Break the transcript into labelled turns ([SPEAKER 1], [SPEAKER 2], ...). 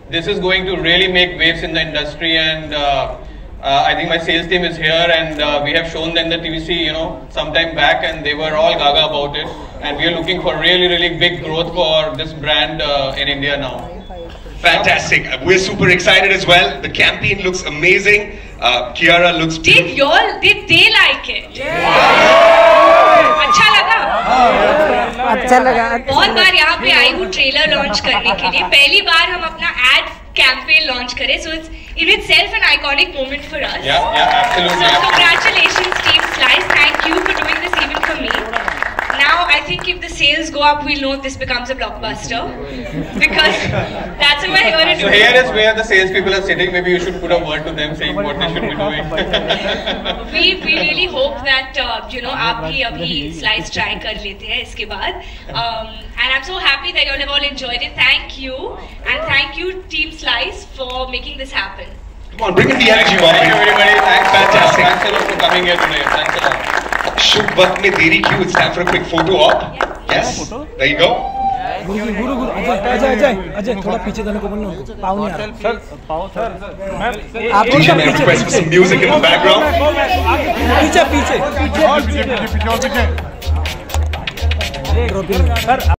[SPEAKER 1] this is going to really make waves in the industry, and I think my sales team is here, and we have shown them the TVC, some time back, and they were all gaga about it. And we are looking for really big growth for this brand in India now.
[SPEAKER 2] Fantastic. We're super excited as well. The campaign looks amazing. Kiara looks beautiful.
[SPEAKER 3] Did they like it? अच्छा लगा?
[SPEAKER 4] अच्छा लगा।
[SPEAKER 3] बहुत बार यहाँ पे आई हूँ trailer launch करने के लिए, पहली बार हम अपना एड कैंपेन लॉन्च करें, so it's in itself an iconic moment for us.
[SPEAKER 1] Yeah, absolutely.
[SPEAKER 3] So congratulations, Team Slice. Thank you for doing this even for me. Now I think if the sales go up, we'll know this becomes a blockbuster, because that's how I hear it.
[SPEAKER 1] So here is where the sales people are sitting. Maybe you should put a word to them saying what they should be doing.
[SPEAKER 3] We really hope that आप भी अभी slice try कर लेते हैं इसके बाद. And I'm so happy that you all have all enjoyed it. Thank you, and thank you Team Slice for making this happen.
[SPEAKER 2] Come on, bring in the energy, Bobby.
[SPEAKER 1] Thank you everybody. Thanks.
[SPEAKER 2] Fantastic.
[SPEAKER 1] Thanks a lot for coming here today. Thanks a lot.
[SPEAKER 2] शुभ वक्त में देरी क्यों? It's time for a quick photo op. Yes. There you go.
[SPEAKER 4] गुरु अजय थोड़ा पीछे जाने को बोलना उनको। पाँव नहीं आ रहा। सर पाँव सर। आप
[SPEAKER 2] DJ, may I request for some music in the background?
[SPEAKER 4] पीछे।